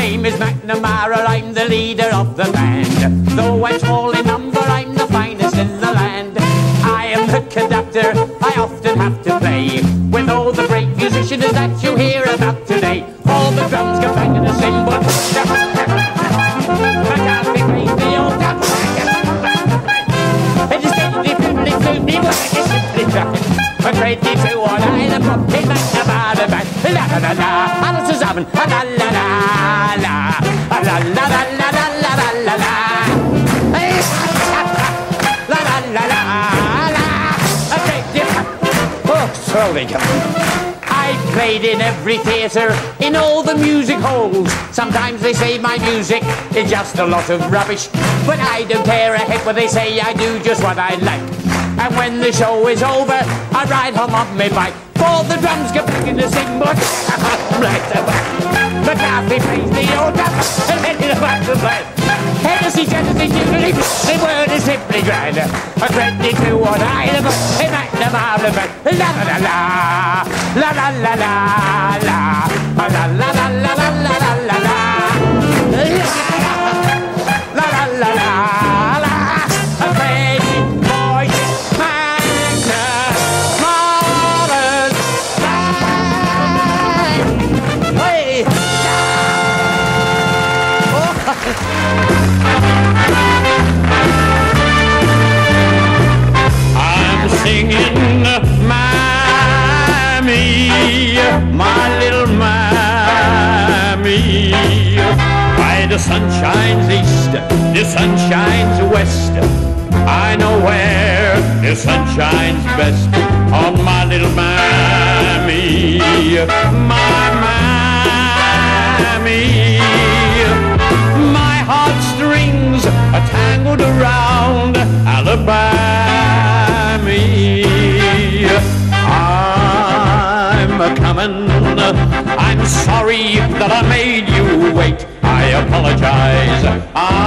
name is McNamara, I'm the leader of the band. Though I'm small in number, I'm the finest in the land. I am the conductor, I often have to play with all the great musicians that you hear about today. All the drums go bang in the cymbal. McCarthy plays the old drum. And the steady fiddly to me when I get simply trying. But 22 on island, pop it back about the back. La la la la, alles zusammen. La la la la, la la la la la la la la la. La la la la la. Oh, slowly come. I've played in every theatre, in all the music halls. Sometimes they say my music is just a lot of rubbish, but I don't care a heck what they say, I do just what I like. And when the show is over, I ride home on my bike. For the drums go back in the cymbal. McCarthy plays the old drum, and then in the back to play. Hennessy, Genesee, Jubilee, the word is simply grand. A 22 on island, a McNamara band. La la la la, la la la la la, la la la la la la la la la, la la la la la. A crazy boy, McNamara's band. Hey. I'm singing Mammy, my little Mammy. Why the sun shines east, the sun shines west. I know where the sun shines best. On my little Mammy, my Mammy. My heartstrings are tangled around Alabama. I'm a-comin', I'm sorry that I made you wait. I apologize.